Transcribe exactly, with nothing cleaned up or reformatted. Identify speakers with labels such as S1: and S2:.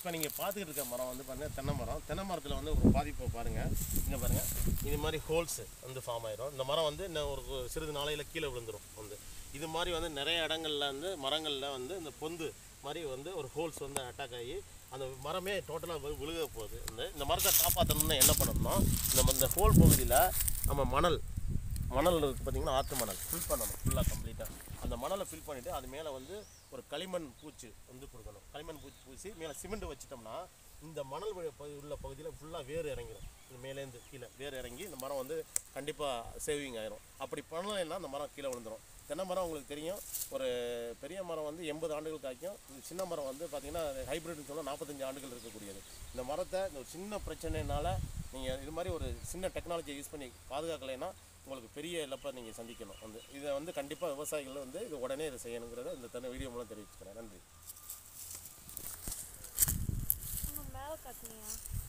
S1: இப்போ நீங்கள் பார்த்துக்கிட்டு இருக்க மரம் வந்து பாருங்கள் தென்னை மரம். தென்னை மரத்தில் வந்து ஒரு பாதிப்பை பாருங்கள். இங்கே பாருங்கள், இது மாதிரி ஹோல்ஸ் வந்து ஃபார்ம் ஆயிரும். இந்த மரம் வந்து இன்னும் ஒரு சிறிது நாளையில் கீழே விழுந்துடும். வந்து இது மாதிரி வந்து நிறைய இடங்கள்ல வந்து மரங்களில் வந்து இந்த பொந்து மாதிரி வந்து ஒரு ஹோல்ஸ் வந்து அட்டாக் ஆகி அந்த மரமே டோட்டலாக விழுக போகுது. இந்த இந்த மரத்தை காப்பாற்றணும்னா என்ன பண்ணணும்னா, நம்ம இந்த ஹோல் பகுதியில் நம்ம மணல் மணல் இருக்குது பார்த்திங்கன்னா, ஆற்று மணல் ஃபில் பண்ணணும் ஃபுல்லாக கம்ப்ளீட்டாக. அந்த மணலை ஃபில் பண்ணிவிட்டு அது மேலே வந்து ஒரு களிமண் பூச்சி வந்து கொடுக்கணும். களிமண் பூச்சி பூசி மேலே சிமெண்ட் வச்சிட்டோம்னா இந்த மணல் உள்ள பகுதியில் ஃபுல்லாக வேர் இறங்கிடும். இது மேலேருந்து கீழே வேர் இறங்கி இந்த மரம் வந்து கண்டிப்பாக சேவிங் ஆயிரும். அப்படி பண்ணலைன்னா அந்த மரம் கீழே விழுந்துடும். தென்னை மரம் உங்களுக்கு தெரியும், ஒரு பெரிய மரம் வந்து எண்பது ஆண்டுகள் காய்க்கும். இது சின்ன மரம் வந்து பார்த்திங்கன்னா ஹைப்ரிட்னு சொன்னால் நாற்பத்தஞ்சு ஆண்டுகள் இருக்கக்கூடியது. இந்த மரத்தை இந்த ஒரு சின்ன பிரச்சனைனால நீங்கள் இது மாதிரி ஒரு சின்ன டெக்னாலஜியை யூஸ் பண்ணி பாதுகாக்கலைன்னா உங்களுக்கு பெரிய இழப்பை நீங்கள் சந்திக்கணும். வந்து இதை வந்து கண்டிப்பாக விவசாயிகள் வந்து இது உடனே இதை செய்யணுங்கிறத இந்த தன்னை வீடியோ மூலம் தெரிவிச்சுக்கிறேன். நன்றி.
S2: மேலே கட்டினியா?